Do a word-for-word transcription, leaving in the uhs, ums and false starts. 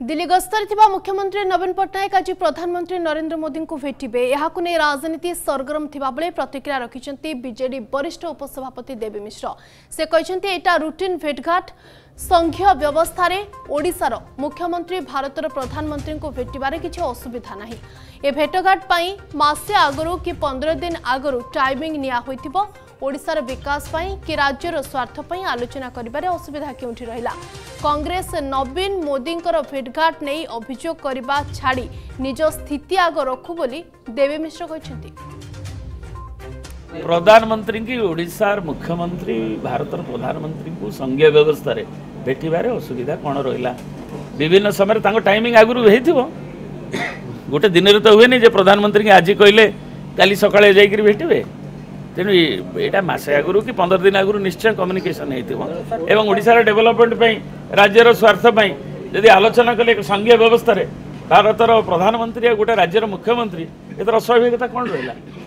दिल्ली गस्तर थिबा मुख्यमंत्री नवीन पट्टनायक आज प्रधानमंत्री नरेंद्र मोदी को भेटिबे। याहाकु नै राजनीति सरगरम थिबा बेले प्रतिक्रिया रखिछन्ती बीजेडी वरिष्ठ उपसभापति देवी मिश्र। से कहिछन्ती एटा रूटीन भेटघाट संघीय व्यवस्था रे ओडिसार मुख्यमंत्री भारतर प्रधानमंत्री को भेटिबारे किछि असुविधा नाही। ए भेटघाट पई मासे आगरु कि पंद्रह दिन आगरु टाइमिंग निया होइतिबो। ओडिसार विकास पई कि राज्यर स्वार्थ पई आलोचना करिबारे असुविधा केउठी रहिला। कांग्रेस नवीन मोदी भेटघाट नहीं अभियोग करने छाड़ी निज स्थिति आग रखु बोली देवी मिश्र कहते। प्रधानमंत्री की ओडिशार मुख्यमंत्री भारत प्रधानमंत्री को संघीय व्यवस्था रे भेटिबारे असुविधा कौन रहा। विभिन्न समय टाइमिंग आगुरी हो गोटे दिन रे तो हुए नहीं जे प्रधानमंत्री आज कहले काली सकाळे जाइकरी भेटिबे। तेणु यहाँ मसे आगुरी कि पंद्रह दिन आगुरी निश्चय कम्युनिकेशन एवं ओडिशार डेवलपमेंट पई राज्यर स्वार्थ पई यदि आलोचना कले संघीय व्यवस्था रे भारतर प्रधानमंत्री गोटे राज्यर मुख्यमंत्री एतर अस्वाभाविकता कौन रहा।